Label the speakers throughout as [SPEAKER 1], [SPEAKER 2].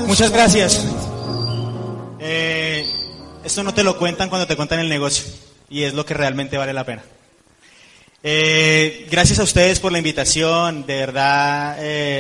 [SPEAKER 1] Muchas gracias. Esto no te lo cuentan cuando te cuentan el negocio, y es lo que realmente vale la pena. Gracias a ustedes por la invitación, de verdad.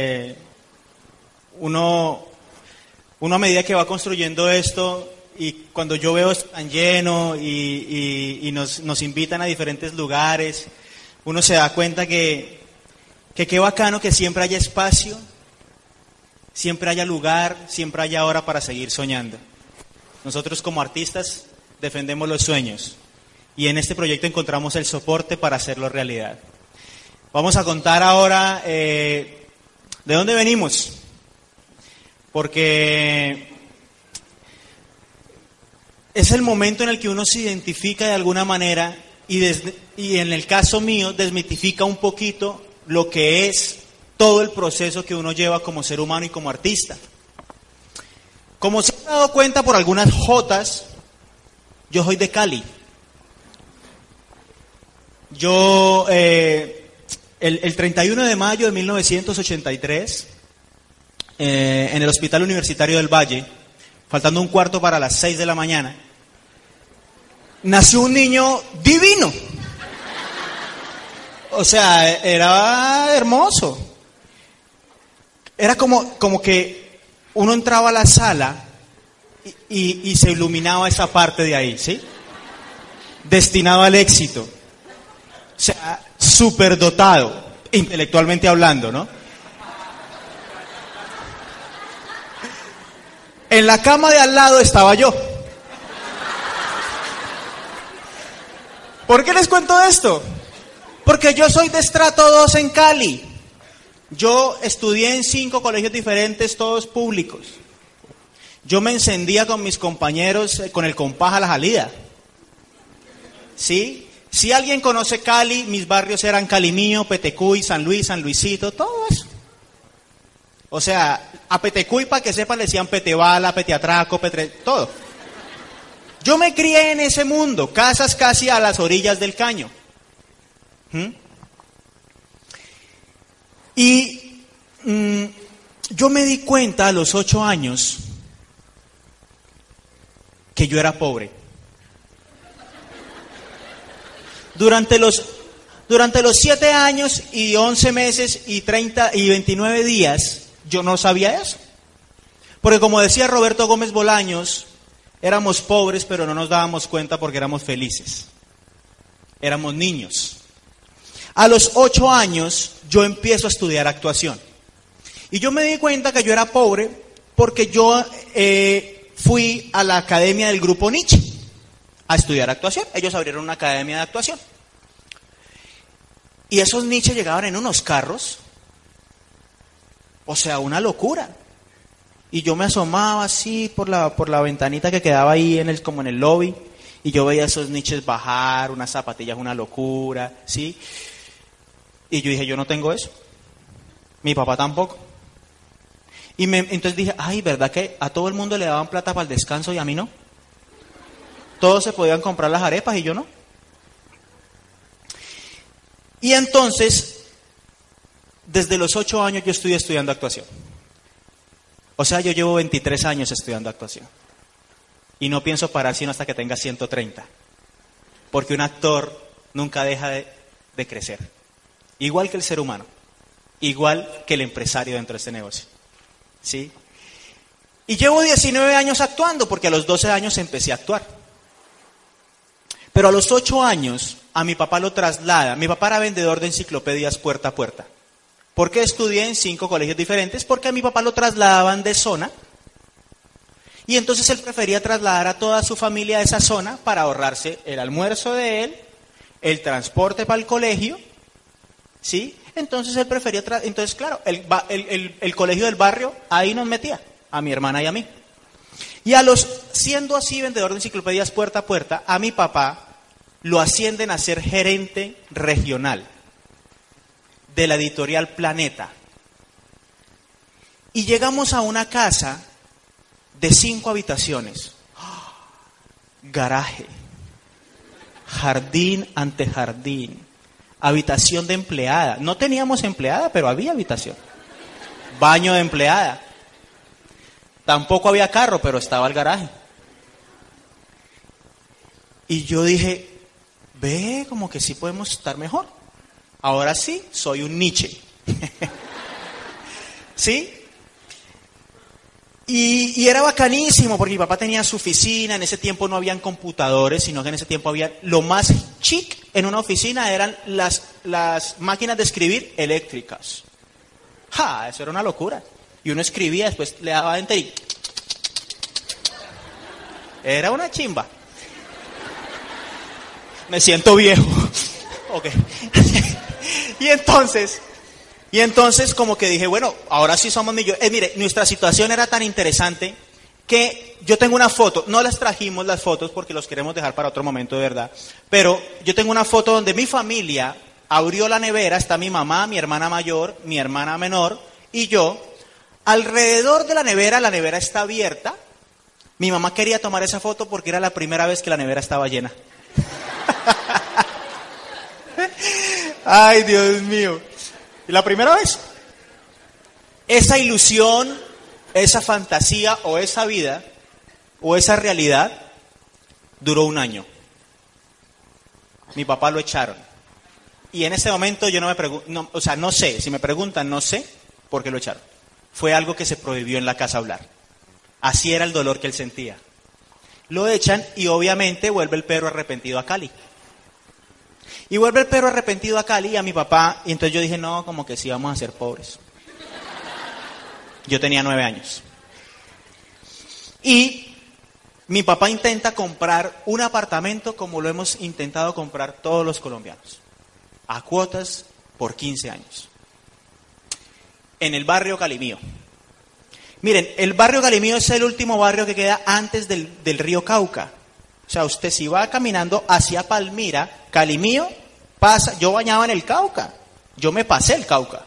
[SPEAKER 1] Uno a medida que va construyendo esto, y cuando yo veo esto tan lleno y nos invitan a diferentes lugares, uno se da cuenta que qué bacano que siempre haya espacio, siempre haya lugar, siempre haya hora para seguir soñando. Nosotros como artistas defendemos los sueños y en este proyecto encontramos el soporte para hacerlo realidad. Vamos a contar ahora de dónde venimos, porque es el momento en el que uno se identifica de alguna manera y en el caso mío desmitifica un poquito lo que es todo el proceso que uno lleva como ser humano y como artista. Como se han dado cuenta por algunas jotas, yo soy de Cali. Yo, el 31 de mayo de 1983, en el Hospital Universitario del Valle, faltando un cuarto para las 6 de la mañana, nació un niño divino. O sea, era hermoso. Era como que uno entraba a la sala y se iluminaba esa parte de ahí, ¿sí? Destinado al éxito. O sea, superdotado, intelectualmente hablando, ¿no? En la cama de al lado estaba yo. ¿Por qué les cuento esto? Porque yo soy de estrato 2 en Cali. Yo estudié en 5 colegios diferentes, todos públicos. Yo me encendía con mis compañeros con el compás a la salida. ¿Sí? Si alguien conoce Cali, mis barrios eran Calimío, Petecuy, San Luis, San Luisito, todo eso. O sea, a Petecuy, para que sepan, le decían Petebala, Peteatraco, todo. Yo me crié en ese mundo, casas casi a las orillas del caño. Y yo me di cuenta a los 8 años que yo era pobre. Durante los 7 años y 11 meses y 30 y 29 días, yo no sabía eso. Porque como decía Roberto Gómez Bolaños, éramos pobres pero no nos dábamos cuenta porque éramos felices. Éramos niños. A los 8 años yo empiezo a estudiar actuación. Y yo me di cuenta que yo era pobre porque yo fui a la academia del grupo Nietzsche a estudiar actuación. Ellos abrieron una academia de actuación. Y esos Nietzsche llegaban en unos carros. O sea, una locura. Y yo me asomaba así por la ventanita que quedaba ahí como en el lobby. Y yo veía a esos Nietzsches bajar, unas zapatillas, una locura, ¿sí? Y yo dije, yo no tengo eso. Mi papá tampoco. Y entonces dije, ay, ¿verdad que a todo el mundo le daban plata para el descanso y a mí no? Todos se podían comprar las arepas y yo no. Y entonces, desde los 8 años yo estoy estudiando actuación. O sea, yo llevo 23 años estudiando actuación. Y no pienso parar sino hasta que tenga 130. Porque un actor nunca deja de crecer. Igual que el ser humano. Igual que el empresario dentro de este negocio. ¿Sí? Y llevo 19 años actuando porque a los 12 años empecé a actuar. Pero a los 8 años a mi papá lo traslada. Mi papá era vendedor de enciclopedias puerta a puerta. ¿Por qué estudié en 5 colegios diferentes? Porque a mi papá lo trasladaban de zona. Y entonces él prefería trasladar a toda su familia a esa zona para ahorrarse el almuerzo de él, el transporte para el colegio, ¿sí? Entonces él prefería, entonces claro, el colegio del barrio ahí nos metía, a mi hermana y a mí. Y siendo así vendedor de enciclopedias puerta a puerta, a mi papá lo ascienden a ser gerente regional de la editorial Planeta. Y llegamos a una casa de 5 habitaciones, garaje, jardín ante jardín, habitación de empleada. No teníamos empleada, pero había habitación. Baño de empleada. Tampoco había carro, pero estaba el garaje. Y yo dije, ve, como que sí podemos estar mejor. Ahora sí, soy un Nietzsche. ¿Sí? Y era bacanísimo porque mi papá tenía su oficina. En ese tiempo no habían computadores, sino que en ese tiempo había, lo más chic en una oficina eran las máquinas de escribir eléctricas. ¡Ja! Eso era una locura. Y uno escribía, después le daba enter y... Era una chimba. Me siento viejo. Ok. Y entonces como que dije, bueno, ahora sí somos millonarios. Mire, nuestra situación era tan interesante que yo tengo una foto, no las trajimos las fotos porque los queremos dejar para otro momento de verdad, pero yo tengo una foto donde mi familia abrió la nevera, está mi mamá, mi hermana mayor, mi hermana menor y yo. Alrededor de la nevera está abierta. Mi mamá quería tomar esa foto porque era la primera vez que la nevera estaba llena. Ay, Dios mío. ¿Y la primera vez? Esa ilusión, esa fantasía o esa vida o esa realidad duró un año. Mi papá lo echaron. Y en ese momento yo no me pregunto, no, o sea, no sé, si me preguntan, no sé por qué lo echaron. Fue algo que se prohibió en la casa hablar. Así era el dolor que él sentía. Lo echan y obviamente vuelve el perro arrepentido a Cali. Y vuelve el perro arrepentido a Cali y a mi papá. Y entonces yo dije, no, como que sí vamos a ser pobres. Yo tenía 9 años. Y mi papá intenta comprar un apartamento como lo hemos intentado comprar todos los colombianos. A cuotas por 15 años. En el barrio Calimío. Miren, el barrio Calimío es el último barrio que queda antes del río Cauca. O sea, usted si va caminando hacia Palmira, Calimío, pasa, yo bañaba en el Cauca. Yo me pasé el Cauca.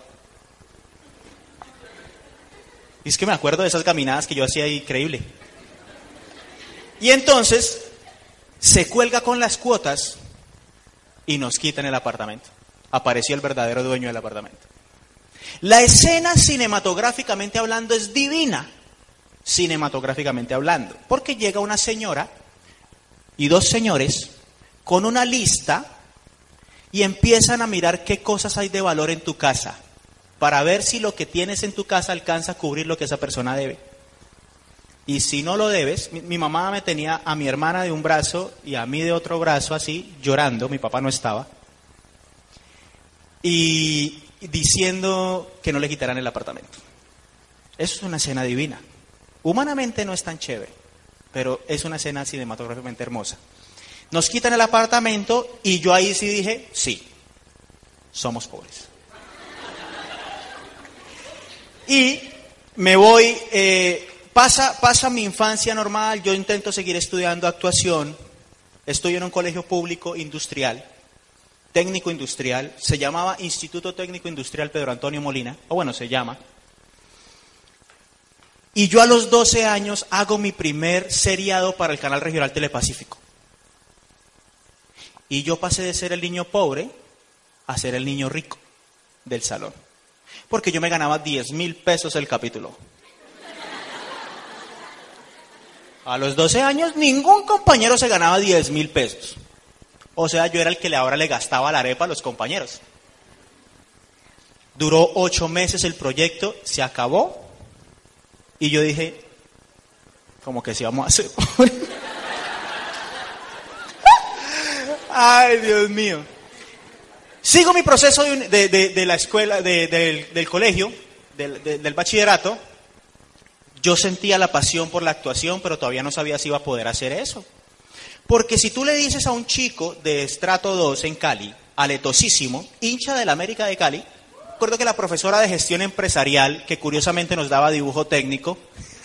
[SPEAKER 1] Y es que me acuerdo de esas caminadas que yo hacía increíble. Y entonces, se cuelga con las cuotas y nos quitan el apartamento. Apareció el verdadero dueño del apartamento. La escena cinematográficamente hablando es divina, cinematográficamente hablando, porque llega una señora y 2 señores con una lista y empiezan a mirar qué cosas hay de valor en tu casa, para ver si lo que tienes en tu casa alcanza a cubrir lo que esa persona debe. Y si no lo debes, mi mamá me tenía a mi hermana de un brazo y a mí de otro brazo así, llorando, mi papá no estaba, y diciendo que no le quitaran el apartamento. Eso es una escena divina. Humanamente no es tan chévere, pero es una escena cinematográficamente hermosa. Nos quitan el apartamento y yo ahí sí dije, sí, somos pobres. Y me voy, pasa mi infancia normal, yo intento seguir estudiando actuación, estoy en un colegio público industrial, técnico industrial, se llamaba Instituto Técnico Industrial Pedro Antonio Molina, o bueno, se llama. Y yo a los 12 años hago mi primer seriado para el canal regional Telepacífico. Y yo pasé de ser el niño pobre a ser el niño rico del salón. Porque yo me ganaba 10.000 pesos el capítulo. A los 12 años ningún compañero se ganaba 10.000 pesos. O sea, yo era el que ahora le gastaba la arepa a los compañeros. Duró 8 meses el proyecto, se acabó. Y yo dije, como que sí vamos a hacer. Ay, Dios mío. Sigo mi proceso de la escuela, del colegio, del bachillerato. Yo sentía la pasión por la actuación, pero todavía no sabía si iba a poder hacer eso. Porque si tú le dices a un chico de estrato 2 en Cali, aletosísimo, hincha del América de Cali, recuerdo que la profesora de gestión empresarial, que curiosamente nos daba dibujo técnico,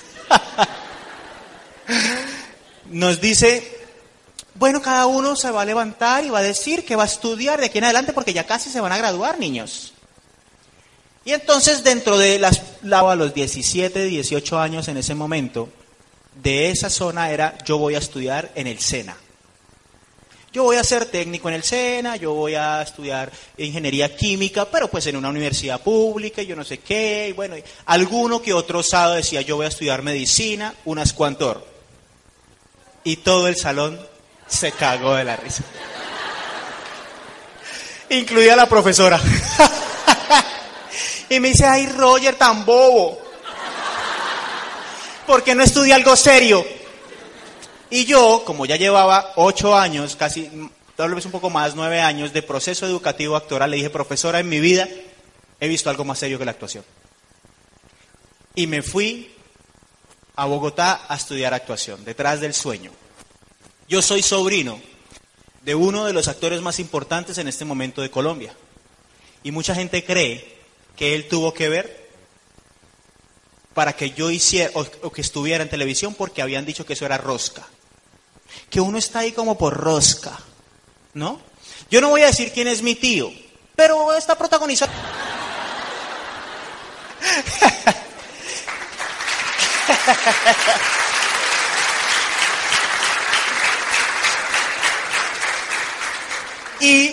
[SPEAKER 1] nos dice, bueno, cada uno se va a levantar y va a decir que va a estudiar de aquí en adelante porque ya casi se van a graduar, niños. Y entonces dentro de a los 17, 18 años en ese momento, de esa zona era, yo voy a estudiar en el SENA. Yo voy a ser técnico en el SENA, yo voy a estudiar ingeniería química, pero pues en una universidad pública, y yo no sé qué, y bueno, alguno que otro osado decía, yo voy a estudiar medicina, unas cuantas. Y todo el salón se cagó de la risa. Incluida la profesora. Y me dice, ay, Roger, tan bobo. ¿Por qué no estudia algo serio? Y yo, como ya llevaba 8 años, casi, tal vez un poco más, 9 años de proceso educativo actoral, le dije, profesora, en mi vida he visto algo más serio que la actuación. Y me fui a Bogotá a estudiar actuación, detrás del sueño. Yo soy sobrino de uno de los actores más importantes en este momento de Colombia. Y mucha gente cree que él tuvo que ver para que yo hiciera o que estuviera en televisión, porque habían dicho que eso era rosca. Que uno está ahí como por rosca, ¿no? Yo no voy a decir quién es mi tío, pero está protagonizado. Y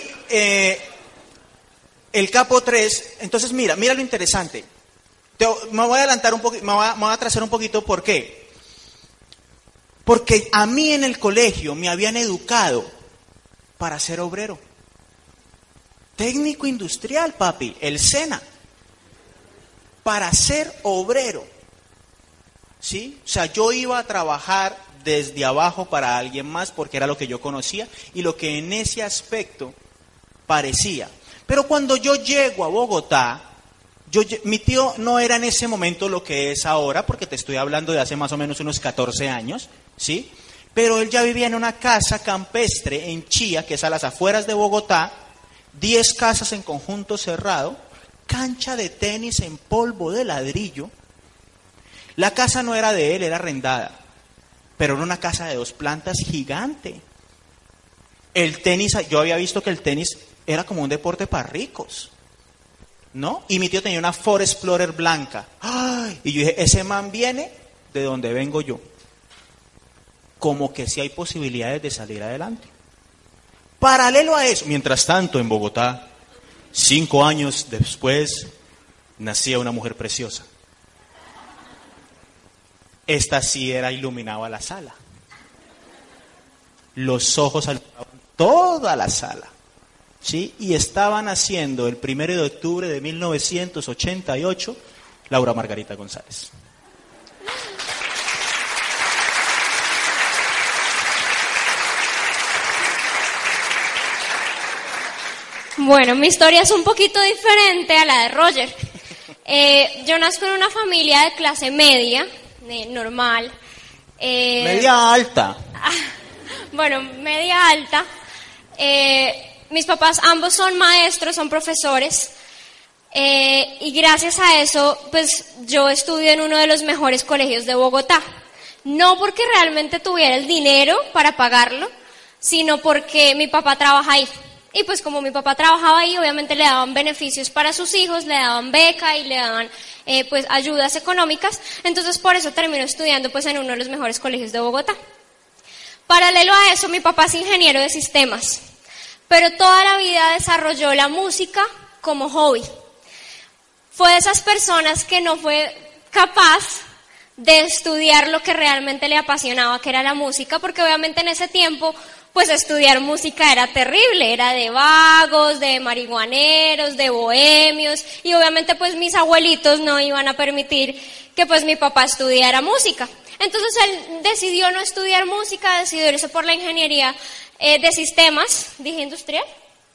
[SPEAKER 1] el capo 3, entonces mira lo interesante. Me voy a adelantar un poquito, me voy a atrasar un poquito, ¿por qué? Porque a mí en el colegio me habían educado para ser obrero. Técnico industrial, papi, el SENA. Para ser obrero. ¿Sí? O sea, yo iba a trabajar desde abajo para alguien más porque era lo que yo conocía y lo que en ese aspecto parecía. Pero cuando yo llego a Bogotá, mi tío no era en ese momento lo que es ahora, porque te estoy hablando de hace más o menos unos 14 años, ¿sí? Pero él ya vivía en una casa campestre en Chía, que es a las afueras de Bogotá, 10 casas en conjunto cerrado, cancha de tenis en polvo de ladrillo. La casa no era de él, era arrendada, pero era una casa de 2 plantas gigante. El tenis, yo había visto que el tenis era como un deporte para ricos, ¿no? Y mi tío tenía una Ford Explorer blanca. ¡Ay! Y yo dije, ese man viene de donde vengo yo. Como que sí hay posibilidades de salir adelante. Paralelo a eso, mientras tanto en Bogotá, 5 años después, nacía una mujer preciosa. Esta sí era, iluminaba la sala. Los ojos alumbraban toda la sala. ¿Sí? Y estaban haciendo el 1 de octubre de 1988 Laura Margarita González.
[SPEAKER 2] Bueno, mi historia es un poquito diferente a la de Roger. Yo nazco en una familia de clase media, normal.
[SPEAKER 1] Media alta.
[SPEAKER 2] Bueno, media alta. Mis papás ambos son maestros, son profesores, y gracias a eso, pues yo estudio en uno de los mejores colegios de Bogotá. No porque realmente tuviera el dinero para pagarlo, sino porque mi papá trabaja ahí. Y pues como mi papá trabajaba ahí, obviamente le daban beneficios para sus hijos, le daban beca y le daban pues ayudas económicas. Entonces por eso terminó estudiando pues en uno de los mejores colegios de Bogotá. Paralelo a eso, mi papá es ingeniero de sistemas. Pero toda la vida desarrolló la música como hobby. Fue de esas personas que no fue capaz de estudiar lo que realmente le apasionaba, que era la música, porque obviamente en ese tiempo, pues estudiar música era terrible, era de vagos, de marihuaneros, de bohemios, y obviamente pues mis abuelitos no iban a permitir que pues mi papá estudiara música. Entonces él decidió no estudiar música, decidió irse por la ingeniería de sistemas, dije industrial,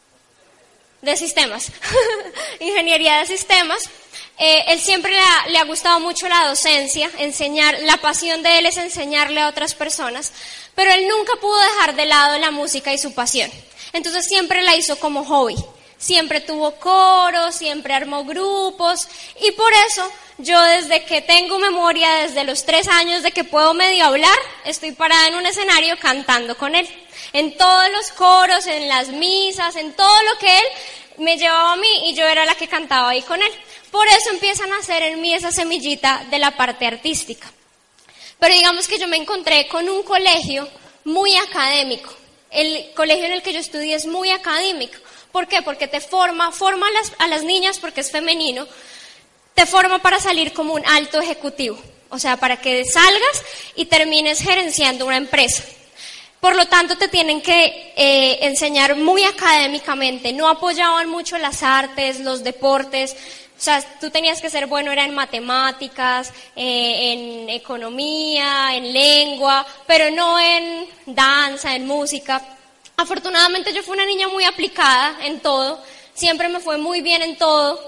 [SPEAKER 2] de sistemas, ingeniería de sistemas. Él siempre le ha gustado mucho la docencia, enseñar, la pasión de él es enseñarle a otras personas, pero él nunca pudo dejar de lado la música y su pasión. Entonces siempre la hizo como hobby, siempre tuvo coros, siempre armó grupos, y por eso yo desde que tengo memoria, desde los 3 años de que puedo medio hablar, estoy parada en un escenario cantando con él. En todos los coros, en las misas, en todo lo que él me llevaba a mí y yo era la que cantaba ahí con él. Por eso empiezan a nacer en mí esa semillita de la parte artística. Pero digamos que yo me encontré con un colegio muy académico. el colegio en el que yo estudié es muy académico. ¿Por qué? Porque te forma a las niñas, porque es femenino, te forma para salir como un alto ejecutivo. O sea, para que salgas y termines gerenciando una empresa. Por lo tanto, te tienen que enseñar muy académicamente. No apoyaban mucho las artes, los deportes. O sea, tú tenías que ser bueno, era en matemáticas, en economía, en lengua, pero no en danza, en música. Afortunadamente yo fui una niña muy aplicada en todo, siempre me fue muy bien en todo,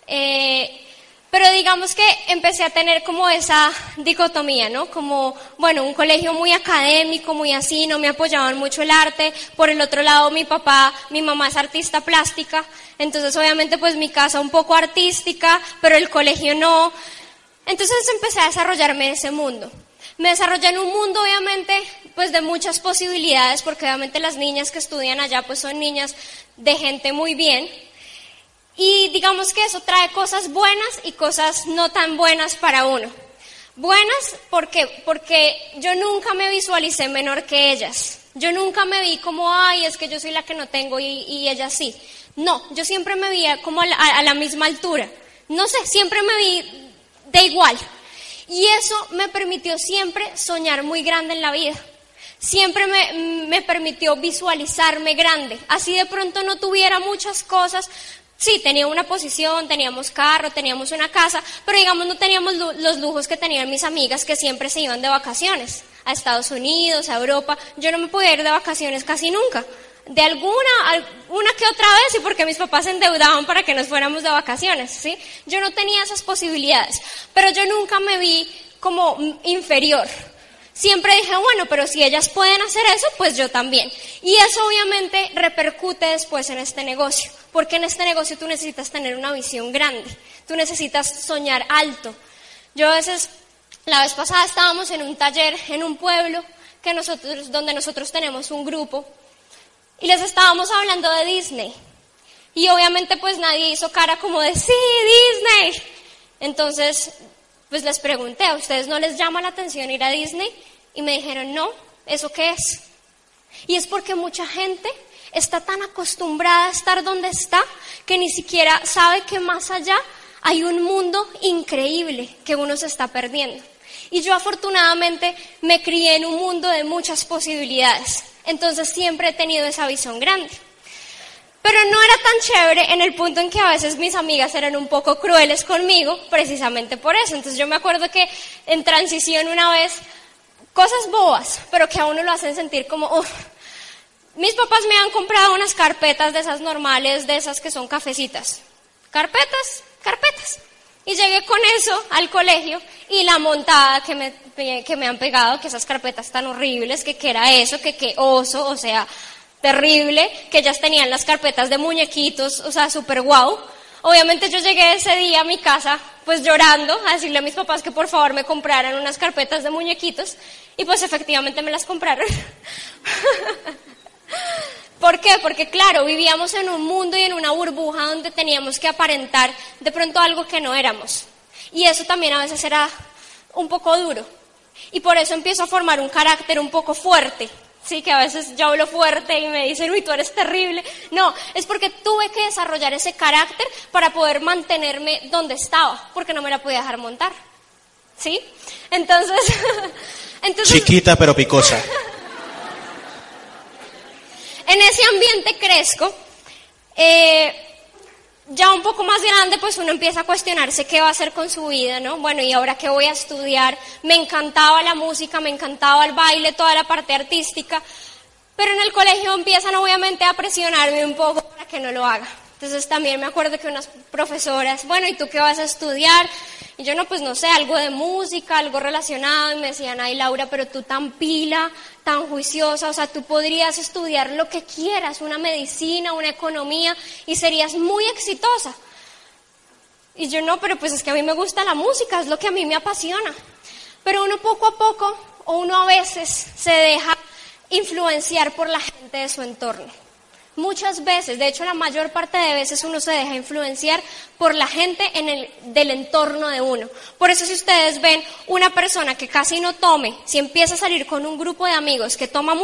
[SPEAKER 2] pero digamos que empecé a tener como esa dicotomía, ¿no? Como, bueno, un colegio muy académico, muy así, no me apoyaban mucho el arte. Por el otro lado, mi mamá es artista plástica, entonces obviamente pues mi casa un poco artística, pero el colegio no. Entonces empecé a desarrollarme en ese mundo. Me desarrollé en un mundo obviamente pues de muchas posibilidades, porque obviamente las niñas que estudian allá pues son niñas de gente muy bien. Y digamos que eso trae cosas buenas y cosas no tan buenas para uno. Buenas porque yo nunca me visualicé menor que ellas. Yo nunca me vi como, ay, es que yo soy la que no tengo y ellas sí. No, yo siempre me vi como a la misma altura. No sé, siempre me vi de igual. Y eso me permitió siempre soñar muy grande en la vida. Siempre me permitió visualizarme grande. Así de pronto no tuviera muchas cosas. Sí, tenía una posición, teníamos carro, teníamos una casa, pero digamos no teníamos los lujos que tenían mis amigas que siempre se iban de vacaciones a Estados Unidos, a Europa. Yo no me podía ir de vacaciones casi nunca. De una que otra vez, y porque mis papás se endeudaban para que nos fuéramos de vacaciones, ¿sí? Yo no tenía esas posibilidades, pero yo nunca me vi como inferior. Siempre dije, bueno, pero si ellas pueden hacer eso, pues yo también. Y eso obviamente repercute después en este negocio, porque en este negocio tú necesitas tener una visión grande, tú necesitas soñar alto. Yo a veces, la vez pasada estábamos en un taller en un pueblo donde nosotros tenemos un grupo, y les estábamos hablando de Disney. Y obviamente pues nadie hizo cara como de, sí, Disney. Entonces pues les pregunté, ¿a ustedes no les llama la atención ir a Disney? Y me dijeron, no, ¿eso qué es? Y es porque mucha gente está tan acostumbrada a estar donde está que ni siquiera sabe que más allá hay un mundo increíble que uno se está perdiendo. Y yo afortunadamente me crié en un mundo de muchas posibilidades, entonces siempre he tenido esa visión grande. Pero no era tan chévere en el punto en que a veces mis amigas eran un poco crueles conmigo, precisamente por eso. Entonces yo me acuerdo que en transición una vez, cosas bobas, pero que a uno lo hacen sentir como, mis papás me han comprado unas carpetas de esas normales, de esas que son cafecitas. Carpetas. Y llegué con eso al colegio y la montada que me han pegado, que esas carpetas tan horribles, que era eso, que oso, o sea, terrible, que ellas tenían las carpetas de muñequitos, o sea, súper guau. Obviamente yo llegué ese día a mi casa, pues llorando, a decirle a mis papás que por favor me compraran unas carpetas de muñequitos, y pues efectivamente me las compraron. ¿Por qué? Porque claro, vivíamos en un mundo y en una burbuja donde teníamos que aparentar de pronto algo que no éramos. Y eso también a veces era un poco duro. Y por eso empiezo a formar un carácter un poco fuerte. Sí, que a veces yo hablo fuerte y me dicen, uy, tú eres terrible. No, es porque tuve que desarrollar ese carácter para poder mantenerme donde estaba, porque no me la podía dejar montar. ¿Sí? Entonces...
[SPEAKER 1] Chiquita pero picosa.
[SPEAKER 2] En ese ambiente crezco, ya un poco más grande, pues uno empieza a cuestionarse qué va a hacer con su vida, ¿no? Bueno, ¿y ahora qué voy a estudiar? Me encantaba la música, me encantaba el baile, toda la parte artística, pero en el colegio empiezan obviamente a presionarme un poco para que no lo haga. Entonces también me acuerdo que unas profesoras, bueno, ¿y tú qué vas a estudiar? Y yo, no, pues no sé, algo de música, algo relacionado, y me decían, ay Laura, pero tú tan pila, tan juiciosa, o sea, tú podrías estudiar lo que quieras, una medicina, una economía, y serías muy exitosa. Y yo, no, pero pues es que a mí me gusta la música, es lo que a mí me apasiona. Pero uno poco a poco, o uno a veces, se deja influenciar por la gente de su entorno. Muchas veces, de hecho la mayor parte de veces uno se deja influenciar por la gente del entorno de uno. Por eso si ustedes ven una persona que casi no tome, si empieza a salir con un grupo de amigos que toma mucho,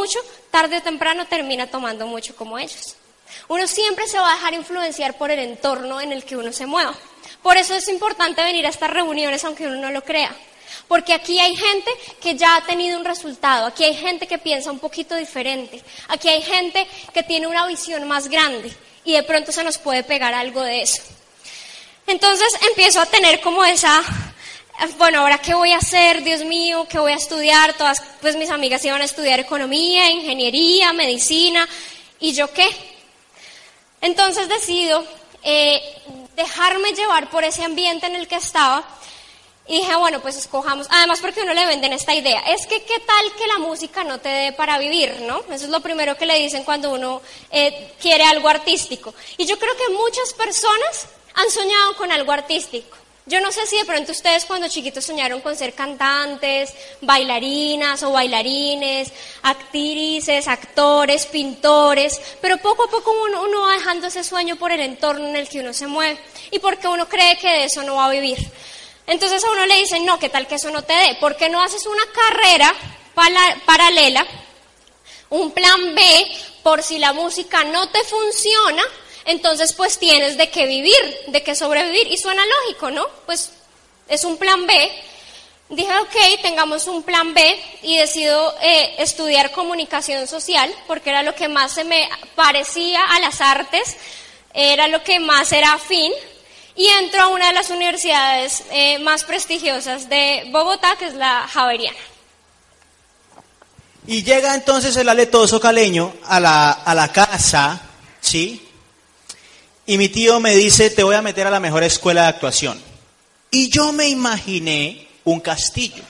[SPEAKER 2] tarde o temprano termina tomando mucho como ellos. Uno siempre se va a dejar influenciar por el entorno en el que uno se mueva. Por eso es importante venir a estas reuniones aunque uno no lo crea. Porque aquí hay gente que ya ha tenido un resultado, aquí hay gente que piensa un poquito diferente, aquí hay gente que tiene una visión más grande y de pronto se nos puede pegar algo de eso. Entonces empiezo a tener como esa, bueno, ¿ahora qué voy a hacer? Dios mío, ¿qué voy a estudiar? Todas pues mis amigas iban a estudiar economía, ingeniería, medicina, ¿y yo qué? Entonces decido dejarme llevar por ese ambiente en el que estaba. Y dije, bueno, pues escojamos, además porque uno le venden esta idea, es que qué tal que la música no te dé para vivir, ¿no? Eso es lo primero que le dicen cuando uno quiere algo artístico. Y yo creo que muchas personas han soñado con algo artístico. Yo no sé si de pronto ustedes cuando chiquitos soñaron con ser cantantes, bailarinas o bailarines, actrices, actores, pintores, pero poco a poco uno va dejando ese sueño por el entorno en el que uno se mueve y porque uno cree que de eso no va a vivir. Entonces a uno le dicen, no, ¿qué tal que eso no te dé? ¿Por qué no haces una carrera paralela, un plan B, por si la música no te funciona? Entonces pues tienes de qué vivir, de qué sobrevivir. Y suena lógico, ¿no? Pues es un plan B. Dije, ok, tengamos un plan B y decido estudiar comunicación social porque era lo que más se me parecía a las artes, era lo que más era afín. Y entro a una de las universidades más prestigiosas de Bogotá, que es la Javeriana.
[SPEAKER 1] Y llega entonces el aletoso caleño a la casa, ¿sí? Y mi tío me dice, te voy a meter a la mejor escuela de actuación. Y yo me imaginé un castillo.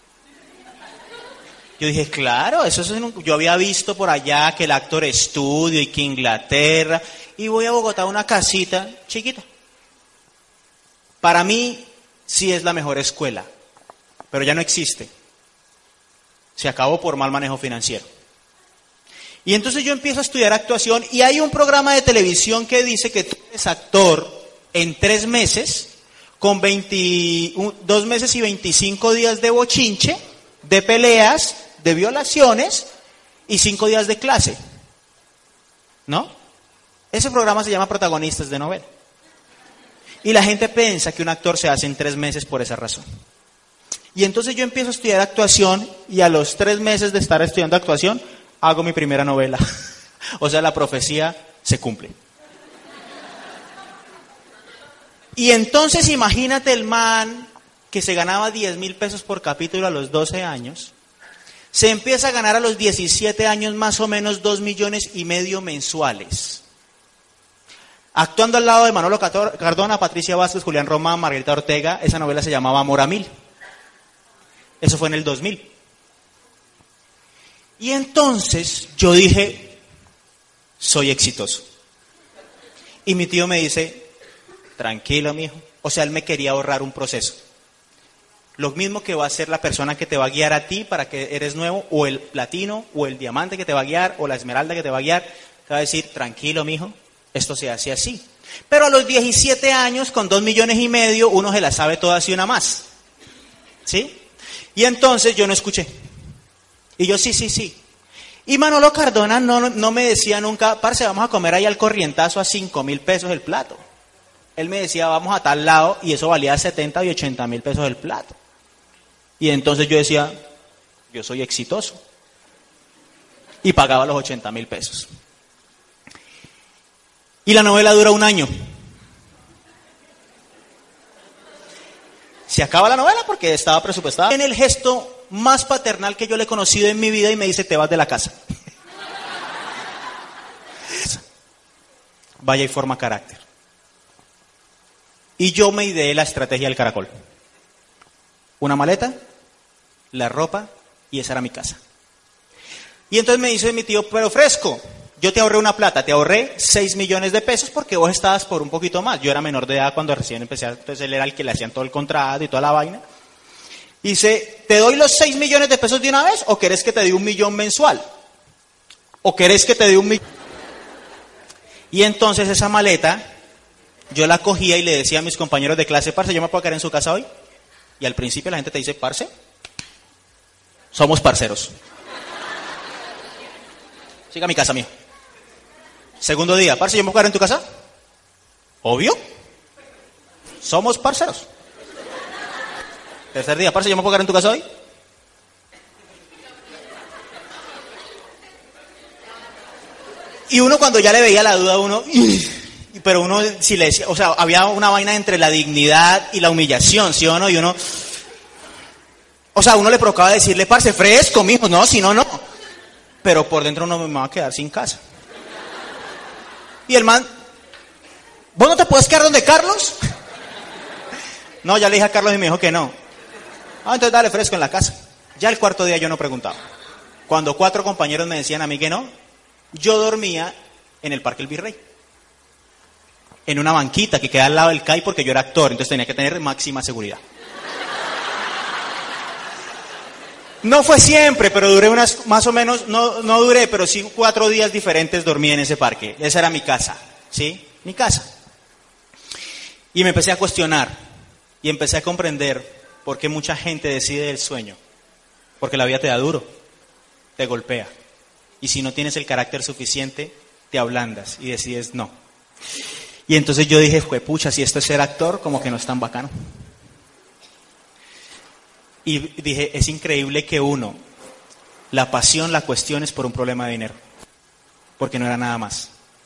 [SPEAKER 1] Yo dije, claro, eso es yo había visto por allá que el Actor Studio y que Inglaterra, y voy a Bogotá a una casita chiquita. Para mí sí es la mejor escuela, pero ya no existe. Se acabó por mal manejo financiero. Y entonces yo empiezo a estudiar actuación y hay un programa de televisión que dice que tú eres actor en 3 meses, con 2 meses y 25 días de bochinche, de peleas, de violaciones y 5 días de clase. ¿No? Ese programa se llama Protagonistas de Novela. Y la gente piensa que un actor se hace en 3 meses por esa razón. Y entonces yo empiezo a estudiar actuación y a los 3 meses de estar estudiando actuación, hago mi primera novela. O sea, la profecía se cumple. Y entonces imagínate el man que se ganaba 10,000 pesos por capítulo a los 12 años, se empieza a ganar a los 17 años más o menos 2,5 millones mensuales. Actuando al lado de Manolo Cardona, Patricia Vázquez, Julián Román, Margarita Ortega, esa novela se llamaba Amor a Mil. Eso fue en el 2000. Y entonces yo dije, soy exitoso. Y mi tío me dice, tranquilo, mijo. O sea, él me quería ahorrar un proceso. Lo mismo que va a hacer la persona que te va a guiar a ti para que eres nuevo, o el platino, o el diamante que te va a guiar, o la esmeralda que te va a guiar. Te va a decir, tranquilo, mijo. Esto se hace así. Pero a los 17 años, con 2,5 millones, uno se la sabe todas y una más. ¿Sí? Y entonces yo no escuché. Y yo, sí. Y Manolo Cardona no me decía nunca, parce, vamos a comer ahí al corrientazo a 5,000 pesos el plato. Él me decía, vamos a tal lado, y eso valía 70 y 80,000 pesos el plato. Y entonces yo decía, yo soy exitoso. Y pagaba los 80,000 pesos. Y la novela dura 1 año. Se acaba la novela porque estaba presupuestada. En el gesto más paternal que yo le he conocido en mi vida y me dice, te vas de la casa. Vaya y forma carácter. Y yo me ideé la estrategia del caracol. Una maleta, la ropa y esa era mi casa. Y entonces me dice mi tío, pero fresco. Yo te ahorré una plata, te ahorré 6 millones de pesos porque vos estabas por un poquito más. Yo era menor de edad cuando recién empecé, entonces él era el que le hacían todo el contrato y toda la vaina. Y dice, ¿te doy los 6 millones de pesos de una vez o querés que te dé 1 millón mensual? ¿O querés que te dé 1 millón? Y entonces esa maleta, yo la cogía y le decía a mis compañeros de clase, parce, ¿yo me puedo quedar en su casa hoy? Y al principio la gente te dice, parce, somos parceros. siga a mi casa, mijo. Segundo día, parce, ¿yo me puedo quedar en tu casa? Obvio. Somos parceros. Tercer día, parce, ¿yo me puedo quedar en tu casa hoy? Y uno cuando ya le veía la duda a uno, pero uno si le decía, o sea, había una vaina entre la dignidad y la humillación, ¿sí o no? Y uno, o sea, uno le provocaba decirle, parce, fresco, mijo, no, si no, no. Pero por dentro uno me va a quedar sin casa. Y el man, ¿vos no te puedes quedar donde Carlos? No, ya le dije a Carlos y me dijo que no. Ah, entonces dale fresco en la casa. Ya el cuarto día yo no preguntaba. Cuando 4 compañeros me decían a mí que no, yo dormía en el Parque El Virrey. En una banquita que queda al lado del CAI porque yo era actor, entonces tenía que tener máxima seguridad. No fue siempre, pero duré unas, más o menos, no duré, pero sí 4 días diferentes dormí en ese parque. Esa era mi casa, ¿sí? Mi casa. Y me empecé a cuestionar y empecé a comprender por qué mucha gente decide del sueño. Porque la vida te da duro, te golpea. Y si no tienes el carácter suficiente, te ablandas y decides no. Y entonces yo dije, pucha, si esto es ser actor, como que no es tan bacano. Y dije, es increíble que uno, la pasión la cuestiones por un problema de dinero. Porque no era nada más.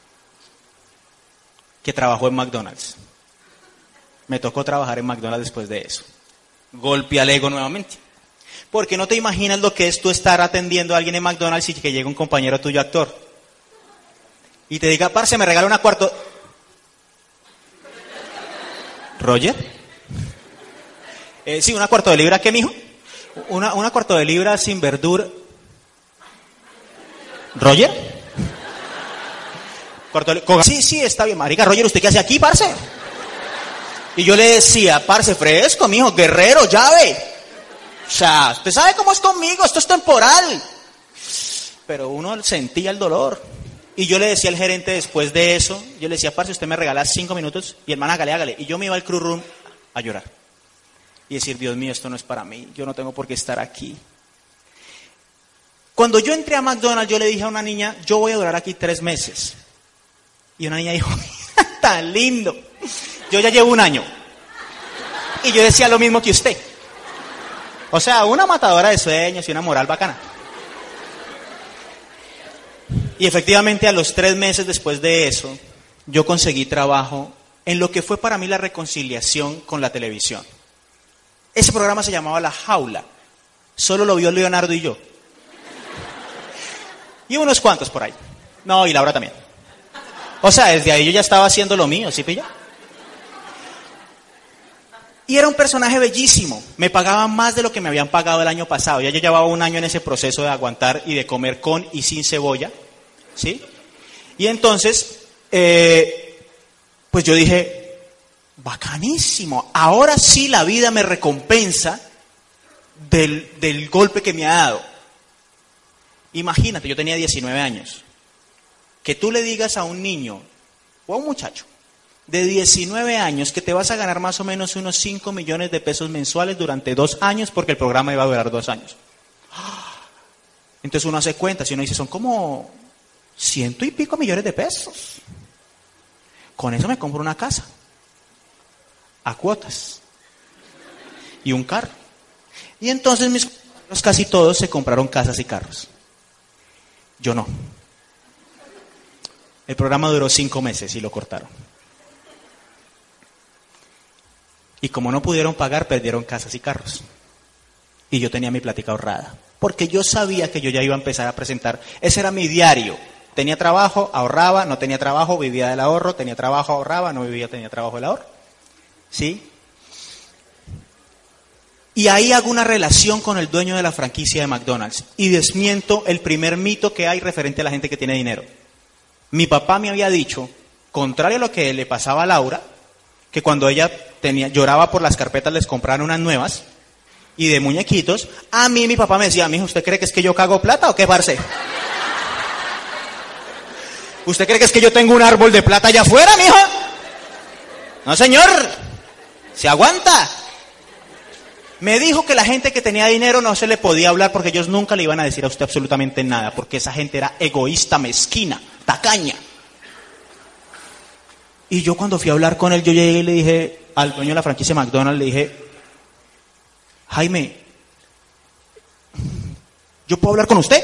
[SPEAKER 1] Que trabajó en McDonald's. Me tocó trabajar en McDonald's después de eso. Golpe al ego nuevamente. Porque no te imaginas lo que es tú estar atendiendo a alguien en McDonald's y que llegue un compañero tuyo actor. Y te diga, parce, me regala una cuarto... ¿Roger? Sí, una cuarto de libra, ¿qué, mijo? Una cuarto de libra sin verdura. ¿Roger? Sí, está bien, marica. Roger, ¿usted qué hace aquí, parce? Y yo le decía, parce, fresco, mijo, guerrero, llave. O sea, usted sabe cómo es conmigo, esto es temporal. Pero uno sentía el dolor. Y yo le decía al gerente después de eso, yo le decía, parce, usted me regala 5 minutos y hermana, hágale. Y yo me iba al crew room a llorar. Y decir, Dios mío, esto no es para mí, yo no tengo por qué estar aquí. Cuando yo entré a McDonald's, yo le dije a una niña, yo voy a durar aquí 3 meses. Y una niña dijo, tan lindo. Yo ya llevo 1 año. Y yo decía lo mismo que usted. O sea, una matadora de sueños y una moral bacana. Y efectivamente a los 3 meses después de eso, yo conseguí trabajo en lo que fue para mí la reconciliación con la televisión. Ese programa se llamaba La Jaula. Solo lo vio Leonardo y yo. Y unos cuantos por ahí. No, y Laura también. O sea, desde ahí yo ya estaba haciendo lo mío, ¿sí pilla? Y era un personaje bellísimo. Me pagaban más de lo que me habían pagado el año pasado. Ya yo llevaba 1 año en ese proceso de aguantar y de comer con y sin cebolla. ¿Sí? Y entonces, pues yo dije, bacanísimo. Ahora sí la vida me recompensa del golpe que me ha dado. Imagínate, yo tenía 19 años. Que tú le digas a un niño o a un muchacho de 19 años que te vas a ganar más o menos unos 5 millones de pesos mensuales durante 2 años porque el programa iba a durar 2 años. Entonces uno hace cuentas y uno dice, son como 100 y pico millones de pesos. Con eso me compro una casa a cuotas y un carro. Y entonces mis compañeros casi todos se compraron casas y carros. Yo no. El programa duró 5 meses y lo cortaron. Y como no pudieron pagar, perdieron casas y carros. Y yo tenía mi plática ahorrada. Porque yo sabía que yo ya iba a empezar a presentar. Ese era mi diario. Tenía trabajo, ahorraba, no tenía trabajo, vivía del ahorro, tenía trabajo, ahorraba, no vivía, tenía trabajo del ahorro. ¿Sí? Y ahí hago una relación con el dueño de la franquicia de McDonald's. Y desmiento el primer mito que hay referente a la gente que tiene dinero. Mi papá me había dicho, contrario a lo que le pasaba a Laura, que cuando ella lloraba por las carpetas les compraron unas nuevas y de muñequitos, a mí mi papá me decía, mijo, ¿usted cree que es que yo cago plata o qué, parce? ¿Usted cree que es que yo tengo un árbol de plata allá afuera, mijo? No, señor, se aguanta. Me dijo que la gente que tenía dinero no se le podía hablar porque ellos nunca le iban a decir a usted absolutamente nada, porque esa gente era egoísta, mezquina, tacaña. Y yo cuando fui a hablar con él, yo llegué y le dije al dueño de la franquicia McDonald's, le dije, Jaime, ¿yo puedo hablar con usted?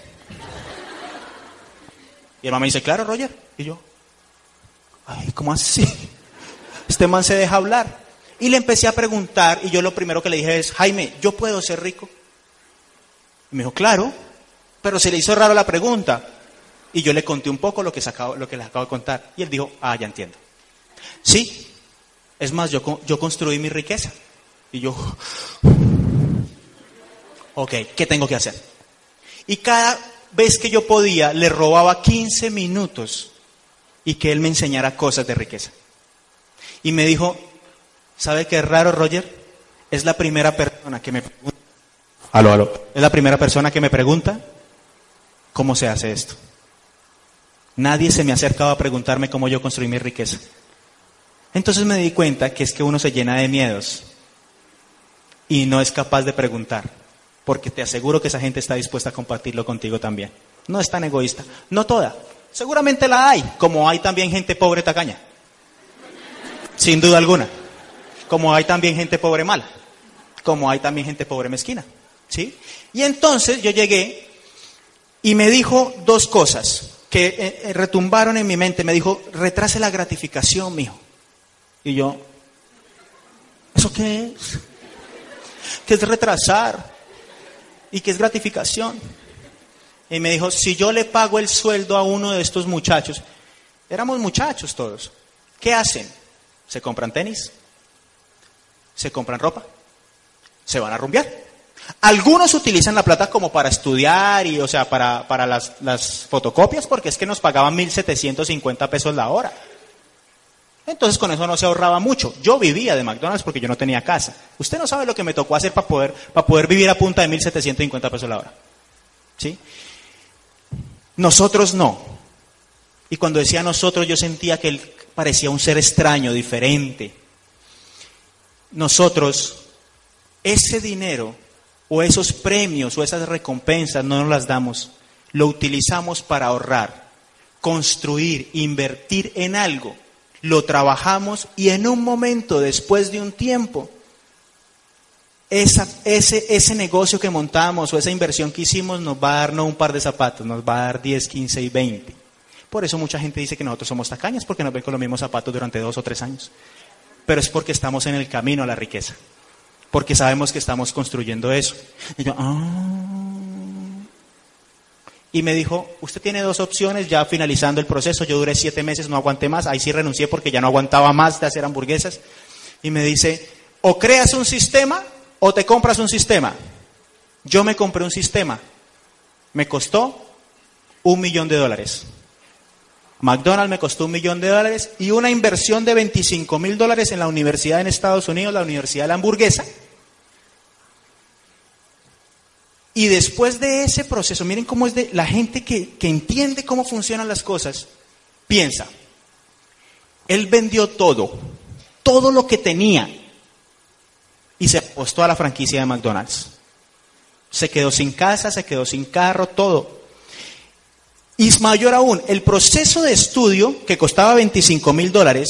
[SPEAKER 1] Y el mamá me dice, claro, Roger. Y yo, ay, ¿cómo así? Este man se deja hablar. Y le empecé a preguntar, y yo lo primero que le dije es, Jaime, ¿yo puedo ser rico? Y me dijo, claro, pero se le hizo raro la pregunta. Y yo le conté un poco lo que les acabo de contar. Y él dijo, ah, ya entiendo. Sí, es más, yo construí mi riqueza. Y yo, ok, ¿qué tengo que hacer? Y cada vez que yo podía, le robaba 15 minutos y que él me enseñara cosas de riqueza. Y me dijo, ¿sabe qué es raro, Roger? Es la primera persona que me pregunta. Aló. Es la primera persona que me pregunta cómo se hace esto. Nadie se me ha acercado a preguntarme cómo yo construí mi riqueza. Entonces me di cuenta que es que uno se llena de miedos y no es capaz de preguntar, porque te aseguro que esa gente está dispuesta a compartirlo contigo también. No es tan egoísta, no toda. Seguramente la hay, como hay también gente pobre tacaña. Sin duda alguna. Como hay también gente pobre mala. Como hay también gente pobre mezquina. ¿Sí? Y entonces yo llegué y me dijo dos cosas que retumbaron en mi mente. Me dijo, retrase la gratificación, mijo. Y yo, ¿eso qué es? ¿Qué es retrasar? ¿Y qué es gratificación? Y me dijo, si yo le pago el sueldo a uno de estos muchachos, éramos muchachos todos, ¿qué hacen? ¿Se compran tenis? ¿Se compran ropa? ¿Se van a rumbear? Algunos utilizan la plata como para estudiar y, o sea, para las fotocopias, porque es que nos pagaban 1,750 pesos la hora. Entonces con eso no se ahorraba mucho. Yo vivía de McDonald's porque yo no tenía casa. Usted no sabe lo que me tocó hacer para poder vivir a punta de 1,750 pesos la hora. ¿Sí? Nosotros no. Y cuando decía nosotros, yo sentía que él parecía un ser extraño, diferente. Nosotros, ese dinero o esos premios o esas recompensas no nos las damos. Lo utilizamos para ahorrar, construir, invertir en algo. Lo trabajamos y en un momento, después de un tiempo, ese negocio que montamos o esa inversión que hicimos nos va a dar no un par de zapatos, nos va a dar 10, 15 y 20. Por eso mucha gente dice que nosotros somos tacañas, porque nos ven con los mismos zapatos durante 2 o 3 años. Pero es porque estamos en el camino a la riqueza, porque sabemos que estamos construyendo eso. Y yo, Y me dijo, usted tiene 2 opciones, ya finalizando el proceso. Yo duré 7 meses, no aguanté más. Ahí sí renuncié porque ya no aguantaba más de hacer hamburguesas. Y me dice, o creas un sistema o te compras un sistema. Yo me compré un sistema. Me costó $1.000.000. McDonald's me costó $1.000.000 y una inversión de $25,000 en la universidad en Estados Unidos, la Universidad de la Hamburguesa. Y después de ese proceso, miren cómo es de la gente que entiende cómo funcionan las cosas, piensa, él vendió todo lo que tenía y se apostó a la franquicia de McDonald's. Se quedó sin casa, se quedó sin carro, todo. Y mayor aún, el proceso de estudio que costaba $25,000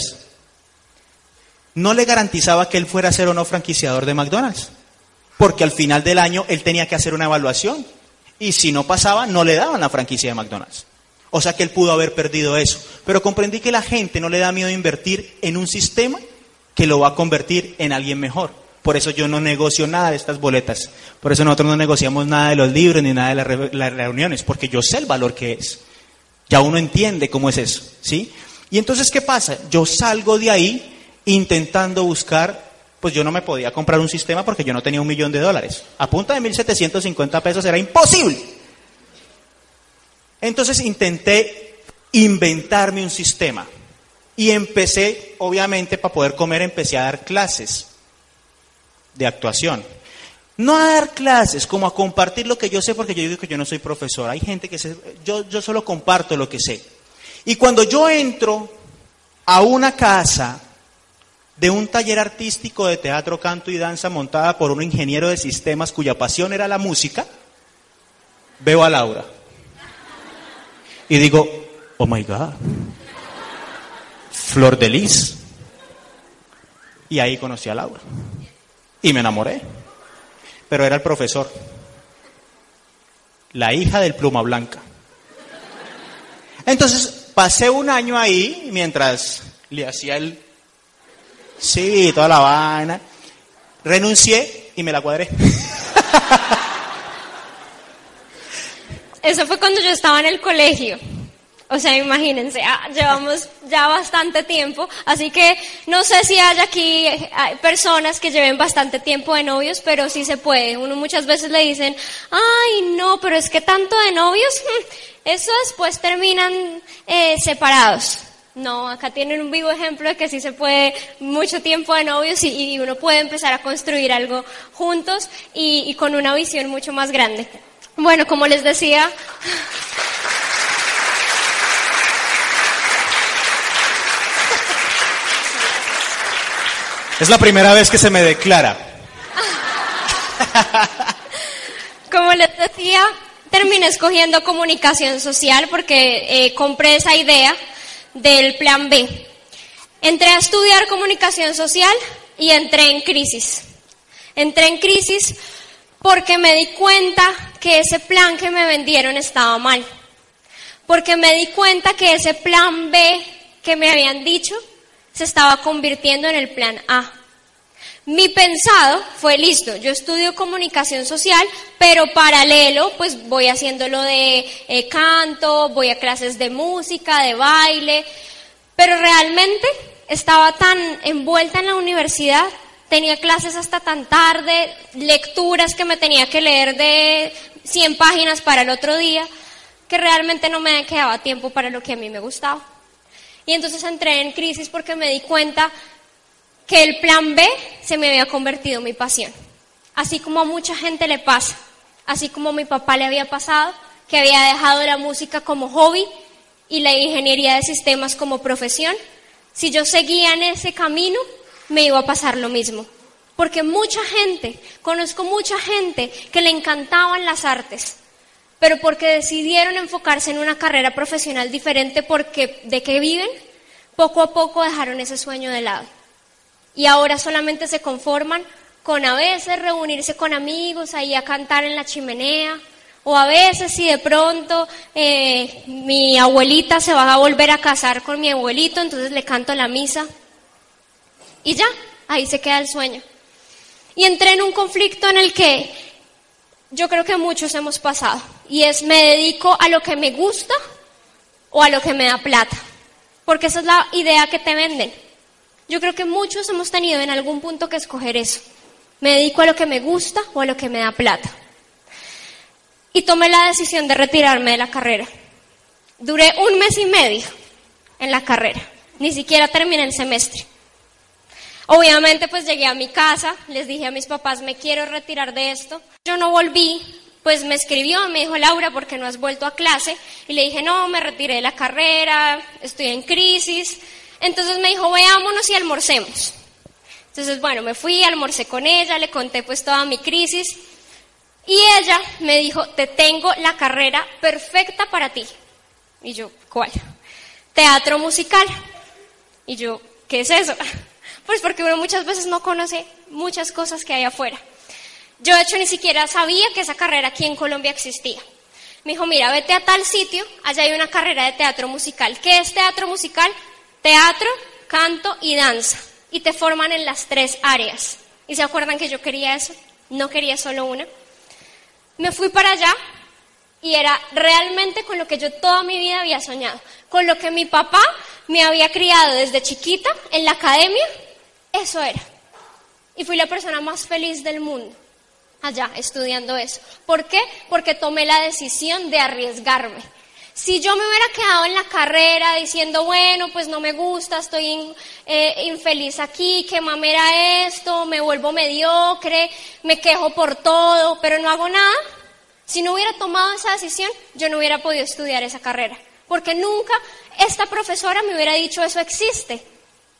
[SPEAKER 1] no le garantizaba que él fuera a ser o no franquiciador de McDonald's. Porque al final del año él tenía que hacer una evaluación. Y si no pasaba, no le daban la franquicia de McDonald's. O sea que él pudo haber perdido eso. Pero comprendí que la gente no le da miedo invertir en un sistema que lo va a convertir en alguien mejor. Por eso yo no negocio nada de estas boletas. Por eso nosotros no negociamos nada de los libros ni nada de las reuniones. Porque yo sé el valor que es. Ya uno entiende cómo es eso. ¿Sí? Y entonces, ¿qué pasa? Yo salgo de ahí intentando buscar... Pues yo no me podía comprar un sistema porque yo no tenía $1.000.000. A punta de 1,750 pesos era imposible. Entonces intenté inventarme un sistema. Y empecé, obviamente, para poder comer, empecé a dar clases de actuación. No a dar clases, como a compartir lo que yo sé, porque yo digo que yo no soy profesor. Hay gente que yo solo comparto lo que sé. Y cuando yo entro a una casa de un taller artístico de teatro, canto y danza montada por un ingeniero de sistemas cuya pasión era la música, veo a Laura y digo, oh my God, Flor de Lis. Y ahí conocí a Laura y me enamoré, pero era el profesor, la hija del Pluma Blanca. Entonces pasé un año ahí mientras le hacía el... Sí, toda la vaina. Renuncié y me la cuadré.
[SPEAKER 2] Eso fue cuando yo estaba en el colegio. O sea, imagínense, llevamos ya bastante tiempo, así que no sé si hay aquí personas que lleven bastante tiempo de novios, pero sí se puede. Uno muchas veces le dicen, ay, no, pero es que tanto de novios, eso después terminan separados. No, acá tienen un vivo ejemplo de que sí se puede mucho tiempo de novios y uno puede empezar a construir algo juntos y con una visión mucho más grande. Bueno, como les decía...
[SPEAKER 1] Es la primera vez que se me declara.
[SPEAKER 2] Como les decía, terminé escogiendo comunicación social porque compré esa idea del plan B. Entré a estudiar comunicación social y entré en crisis. Entré en crisis porque me di cuenta que ese plan que me vendieron estaba mal. Porque me di cuenta que ese plan B que me habían dicho se estaba convirtiendo en el plan A. Mi pensado fue, listo, yo estudio comunicación social, pero paralelo, pues voy haciéndolo de canto, voy a clases de música, de baile, pero realmente estaba tan envuelta en la universidad, tenía clases hasta tan tarde, lecturas que me tenía que leer de 100 páginas para el otro día, que realmente no me quedaba tiempo para lo que a mí me gustaba. Y entonces entré en crisis porque me di cuenta que el plan B se me había convertido en mi pasión. Así como a mucha gente le pasa, así como a mi papá le había pasado, que había dejado la música como hobby y la ingeniería de sistemas como profesión, si yo seguía en ese camino, me iba a pasar lo mismo. Porque conozco mucha gente que le encantaban las artes, pero porque decidieron enfocarse en una carrera profesional diferente porque de qué viven, poco a poco dejaron ese sueño de lado. Y ahora solamente se conforman con a veces reunirse con amigos ahí a cantar en la chimenea, o a veces si de pronto mi abuelita se va a volver a casar con mi abuelito, entonces le canto la misa. Y ya, ahí se queda el sueño. Y entré en un conflicto en el que yo creo que muchos hemos pasado, y es, ¿me dedico a lo que me gusta o a lo que me da plata? Porque esa es la idea que te venden. Yo creo que muchos hemos tenido en algún punto que escoger eso. ¿Me dedico a lo que me gusta o a lo que me da plata? Y tomé la decisión de retirarme de la carrera. Duré 1 mes y medio en la carrera, ni siquiera terminé el semestre. Obviamente pues llegué a mi casa, les dije a mis papás, me quiero retirar de esto. Yo no volví, pues me escribió, me dijo, Laura, ¿por qué no has vuelto a clase? Y le dije, no, me retiré de la carrera, estoy en crisis. Entonces me dijo, veámonos y almorcemos. Entonces, bueno, me fui, almorcé con ella, le conté pues toda mi crisis. Y ella me dijo, te tengo la carrera perfecta para ti. Y yo, ¿cuál? Teatro musical. Y yo, ¿qué es eso? Pues porque uno muchas veces no conoce muchas cosas que hay afuera. Yo de hecho ni siquiera sabía que esa carrera aquí en Colombia existía. Me dijo, mira, vete a tal sitio, allá hay una carrera de teatro musical. ¿Qué es teatro musical? Teatro, canto y danza. Y te forman en las 3 áreas. ¿Y se acuerdan que yo quería eso? No quería solo una. Me fui para allá y era realmente con lo que yo toda mi vida había soñado. Con lo que mi papá me había criado desde chiquita en la academia, eso era. Y fui la persona más feliz del mundo allá estudiando eso. ¿Por qué? Porque tomé la decisión de arriesgarme. Si yo me hubiera quedado en la carrera diciendo, bueno, pues no me gusta, estoy infeliz aquí, qué mamera esto, me vuelvo mediocre, me quejo por todo, pero no hago nada, si no hubiera tomado esa decisión, yo no hubiera podido estudiar esa carrera. Porque nunca esta profesora me hubiera dicho, eso existe.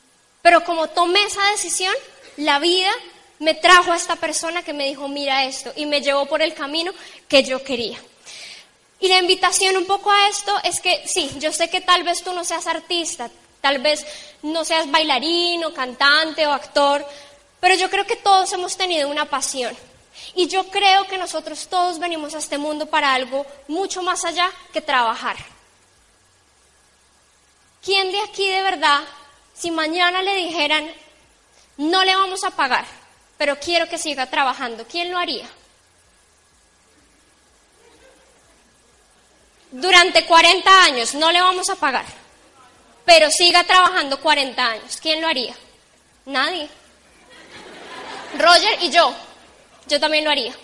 [SPEAKER 2] Pero como tomé esa decisión, la vida me trajo a esta persona que me dijo, mira esto, y me llevó por el camino que yo quería. Y la invitación un poco a esto es que, sí, yo sé que tal vez tú no seas artista, tal vez no seas bailarín o cantante o actor, pero yo creo que todos hemos tenido una pasión. Y yo creo que nosotros todos venimos a este mundo para algo mucho más allá que trabajar. ¿Quién de aquí de verdad, si mañana le dijeran, no le vamos a pagar, pero quiero que siga trabajando, quién lo haría? Durante 40 años no le vamos a pagar, pero siga trabajando 40 años, ¿quién lo haría? Nadie. Roger y yo también lo haría.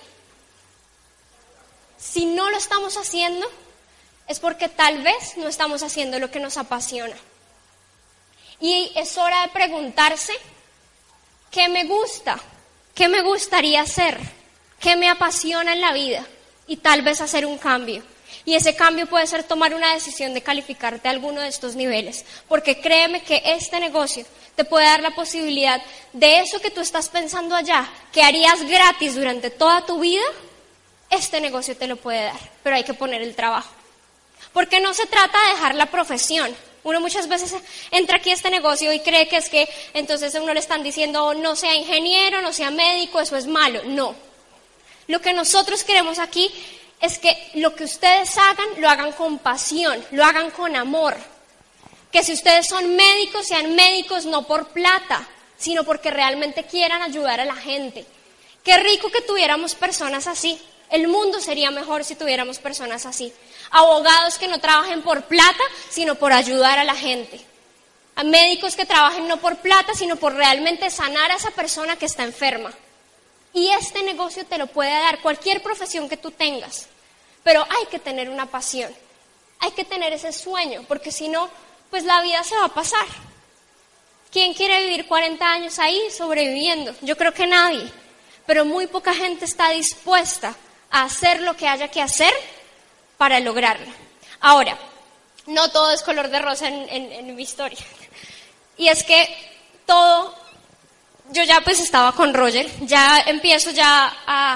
[SPEAKER 2] Si no lo estamos haciendo, es porque tal vez no estamos haciendo lo que nos apasiona. Y es hora de preguntarse, ¿qué me gusta? ¿Qué me gustaría hacer? ¿Qué me apasiona en la vida? Y tal vez hacer un cambio. Y ese cambio puede ser tomar una decisión de calificarte a alguno de estos niveles. Porque créeme que este negocio te puede dar la posibilidad de eso que tú estás pensando allá, que harías gratis durante toda tu vida, este negocio te lo puede dar. Pero hay que poner el trabajo. Porque no se trata de dejar la profesión. Uno muchas veces entra aquí a este negocio y cree que es que entonces a uno le están diciendo no sea ingeniero, no sea médico, eso es malo. No. Lo que nosotros queremos aquí es que lo que ustedes hagan, lo hagan con pasión, lo hagan con amor. Que si ustedes son médicos, sean médicos no por plata, sino porque realmente quieran ayudar a la gente. Qué rico que tuviéramos personas así. El mundo sería mejor si tuviéramos personas así. Abogados que no trabajen por plata, sino por ayudar a la gente. A médicos que trabajen no por plata, sino por realmente sanar a esa persona que está enferma. Y este negocio te lo puede dar cualquier profesión que tú tengas. Pero hay que tener una pasión. Hay que tener ese sueño, porque si no, pues la vida se va a pasar. ¿Quién quiere vivir 40 años ahí sobreviviendo? Yo creo que nadie. Pero muy poca gente está dispuesta a hacer lo que haya que hacer para lograrlo. Ahora, no todo es color de rosa en mi historia. Y es que yo ya pues estaba con Roger, ya empiezo ya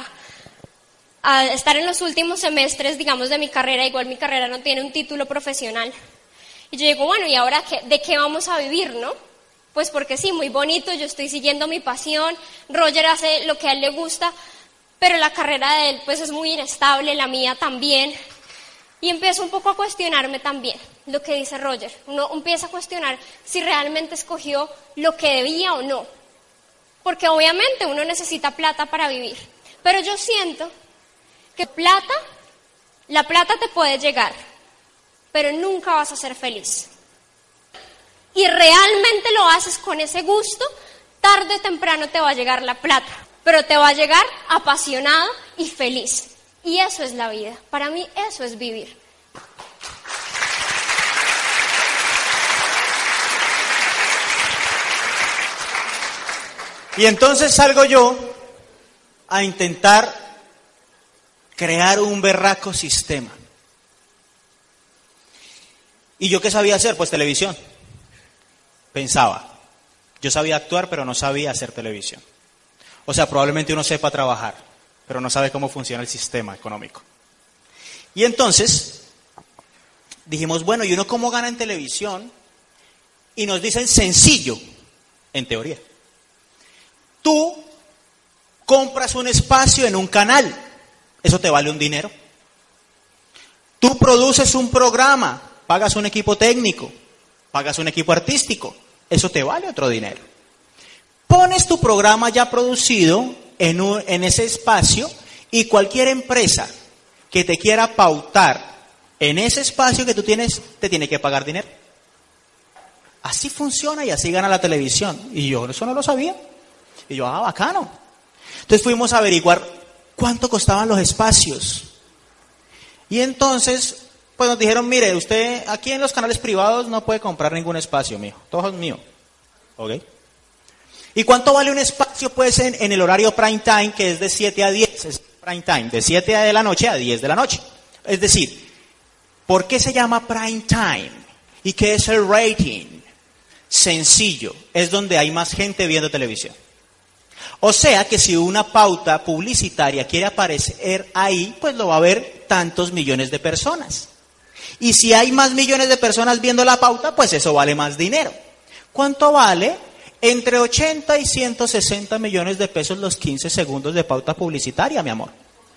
[SPEAKER 2] a estar en los últimos semestres, digamos, de mi carrera. Igual mi carrera no tiene un título profesional. Y yo digo, bueno, ¿y ahora de qué vamos a vivir, no? Pues porque sí, muy bonito, yo estoy siguiendo mi pasión, Roger hace lo que a él le gusta, pero la carrera de él pues es muy inestable, la mía también. Y empiezo un poco a cuestionarme también lo que dice Roger. Uno empieza a cuestionar si realmente escogió lo que debía o no. Porque obviamente uno necesita plata para vivir. Pero yo siento que la plata te puede llegar, pero nunca vas a ser feliz. Y realmente lo haces con ese gusto, tarde o temprano te va a llegar la plata, pero te va a llegar apasionado y feliz. Y eso es la vida. Para mí eso es vivir.
[SPEAKER 1] Y entonces salgo yo a intentar crear un berraco sistema. ¿Y yo qué sabía hacer? Pues televisión. Pensaba. Yo sabía actuar, pero no sabía hacer televisión. O sea, probablemente uno sepa trabajar, pero no sabe cómo funciona el sistema económico. Y entonces dijimos, bueno, ¿y uno cómo gana en televisión? Y nos dicen sencillo, en teoría. Tú compras un espacio en un canal, eso te vale un dinero. Tú produces un programa, pagas un equipo técnico, pagas un equipo artístico, eso te vale otro dinero. Pones tu programa ya producido en ese espacio y cualquier empresa que te quiera pautar en ese espacio que tú tienes, te tiene que pagar dinero. Así funciona y así gana la televisión. Y yo eso no lo sabía. Y yo, bacano. Entonces fuimos a averiguar cuánto costaban los espacios. Y entonces, pues nos dijeron, mire, usted aquí en los canales privados no puede comprar ningún espacio, mijo. Todo es mío. ¿Ok? ¿Y cuánto vale un espacio? Pues en el horario prime time, que es de 7 a 10. Es prime time, de 7 de la noche a 10 de la noche. Es decir, ¿por qué se llama prime time? ¿Y qué es el rating? sencillo, es donde hay más gente viendo televisión. O sea que si una pauta publicitaria quiere aparecer ahí, pues lo va a ver tantos millones de personas. Y si hay más millones de personas viendo la pauta, pues eso vale más dinero. ¿Cuánto vale? Entre 80 y 160 millones de pesos los 15 segundos de pauta publicitaria, mi amor.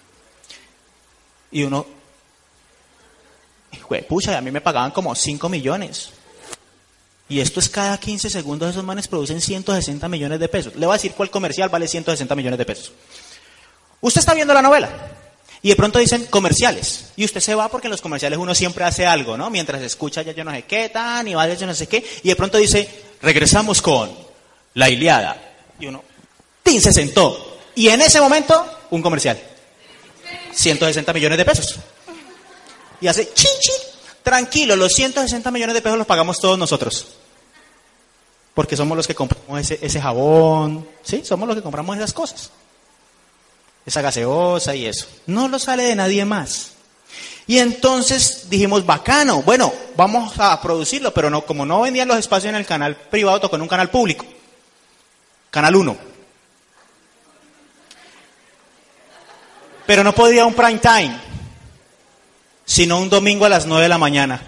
[SPEAKER 1] Y uno, pucha, a mí me pagaban como 5 millones. Y esto es cada 15 segundos, esos manes producen 160 millones de pesos. Le voy a decir cuál comercial vale 160 millones de pesos. Usted está viendo la novela y de pronto dicen comerciales. Y usted se va porque en los comerciales uno siempre hace algo, ¿no? Mientras escucha ya yo no sé qué, tan, y va yo no sé qué. Y de pronto dice, regresamos con La Ilíada. Y uno, ¡tin! Se sentó. Y en ese momento, un comercial. 160 millones de pesos. Y hace, chin, chin. Tranquilo, los 160 millones de pesos los pagamos todos nosotros. Porque somos los que compramos ese jabón, ¿sí? Somos los que compramos esas cosas. Esa gaseosa y eso. No lo sale de nadie más. Y entonces dijimos, bacano, bueno, vamos a producirlo, pero no, como no vendían los espacios en el canal privado, tocó en un canal público. Canal 1. Pero no podía un prime time, sino un domingo a las 9 de la mañana.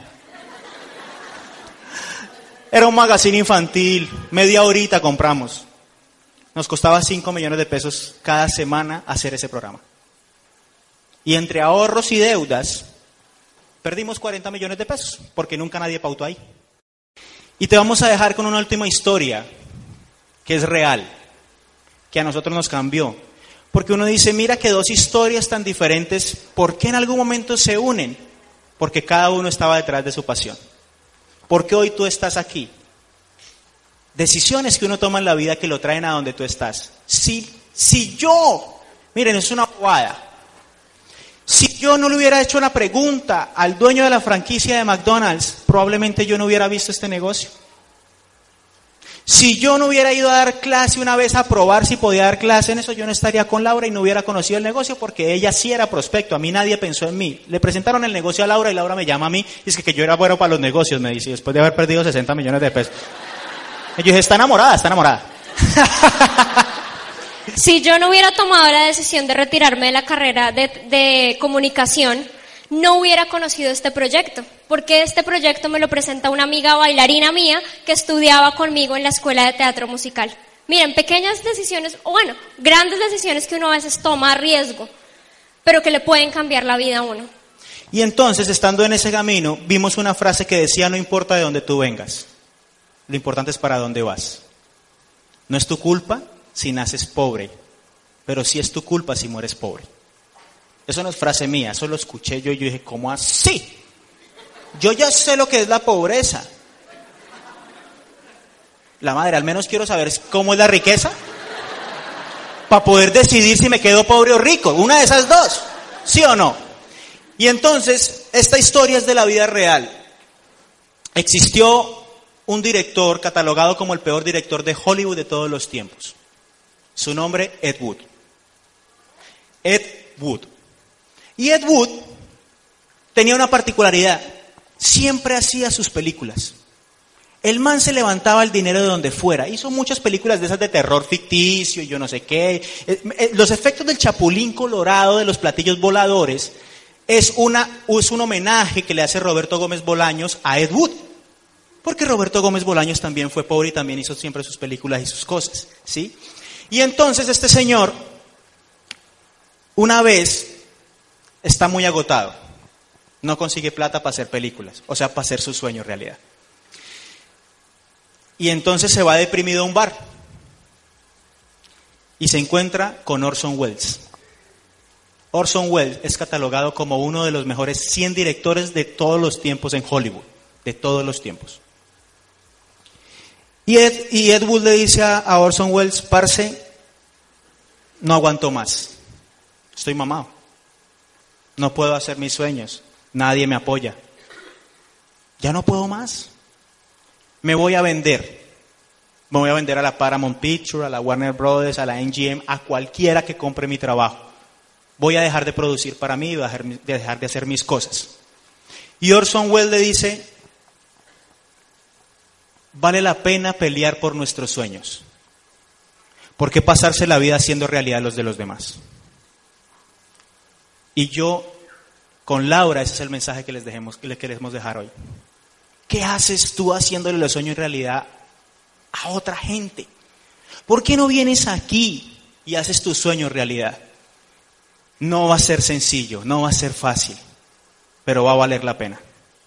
[SPEAKER 1] Era un magazine infantil, media horita compramos. Nos costaba 5 millones de pesos cada semana hacer ese programa. Y entre ahorros y deudas, perdimos 40 millones de pesos, porque nunca nadie pautó ahí. Y te vamos a dejar con una última historia, que es real, que a nosotros nos cambió. Porque uno dice, mira que dos historias tan diferentes, ¿por qué en algún momento se unen? Porque cada uno estaba detrás de su pasión. ¿Por qué hoy tú estás aquí? Decisiones que uno toma en la vida que lo traen a donde tú estás. Si yo, miren, es una bobada. Si yo no le hubiera hecho una pregunta al dueño de la franquicia de McDonald's, probablemente yo no hubiera visto este negocio. Si yo no hubiera ido a dar clase una vez a probar si podía dar clase en eso, yo no estaría con Laura y no hubiera conocido el negocio porque ella sí era prospecto. A mí nadie pensó en mí. Le presentaron el negocio a Laura y Laura me llama a mí y es que yo era bueno para los negocios, me dice, después de haber perdido 60 millones de pesos. Y yo dije, está enamorada, está enamorada.
[SPEAKER 2] Si yo no hubiera tomado la decisión de retirarme de la carrera de comunicación, no hubiera conocido este proyecto, porque este proyecto me lo presenta una amiga bailarina mía que estudiaba conmigo en la escuela de teatro musical. Miren, pequeñas decisiones, o bueno, grandes decisiones que uno a veces toma a riesgo, pero que le pueden cambiar la vida a uno.
[SPEAKER 1] Y entonces, estando en ese camino, vimos una frase que decía, no importa de dónde tú vengas, lo importante es para dónde vas. No es tu culpa si naces pobre, pero sí es tu culpa si mueres pobre. Eso no es frase mía, eso lo escuché yo y yo dije, ¿cómo así? Yo ya sé lo que es la pobreza. La madre, al menos quiero saber cómo es la riqueza para poder decidir si me quedo pobre o rico. Una de esas dos, ¿sí o no? Y entonces, esta historia es de la vida real. Existió un director catalogado como el peor director de Hollywood de todos los tiempos. Su nombre, Ed Wood. Ed Wood. Y Ed Wood tenía una particularidad, siempre hacía sus películas. El man se levantaba el dinero de donde fuera, hizo muchas películas de esas de terror ficticio y yo no sé qué. Los efectos del chapulín colorado de los platillos voladores es un homenaje que le hace Roberto Gómez Bolaños a Ed Wood. Porque Roberto Gómez Bolaños también fue pobre y también hizo siempre sus películas y sus cosas, ¿sí? Y entonces este señor, una vez, está muy agotado. No consigue plata para hacer películas, o sea, para hacer su sueño realidad. Y entonces se va deprimido a un bar y se encuentra con Orson Welles. Orson Welles es catalogado como uno de los mejores 100 directores de todos los tiempos en Hollywood, de todos los tiempos. Y Ed Wood le dice a Orson Welles, parce, no aguanto más, estoy mamado, no puedo hacer mis sueños, nadie me apoya, ya no puedo más, me voy a vender a la Paramount Pictures, a la Warner Brothers, a la MGM, a cualquiera que compre mi trabajo, voy a dejar de producir para mí y voy a dejar de hacer mis cosas. Y Orson Welles le dice, vale la pena pelear por nuestros sueños. ¿Por qué pasarse la vida haciendo realidad los de los demás? Y yo, con Laura, ese es el mensaje que le queremos dejar hoy. ¿Qué haces tú haciéndole los sueños realidad a otra gente? ¿Por qué no vienes aquí y haces tus sueños realidad? No va a ser sencillo, no va a ser fácil, pero va a valer la pena.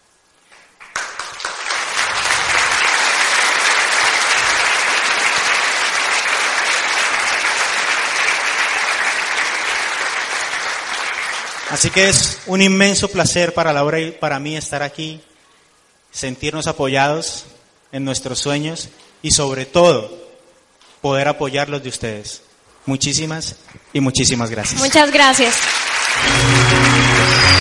[SPEAKER 1] Así que es un inmenso placer para Laura y para mí estar aquí, sentirnos apoyados en nuestros sueños y sobre todo poder apoyar los de ustedes. Muchísimas y muchísimas gracias.
[SPEAKER 2] Muchas gracias.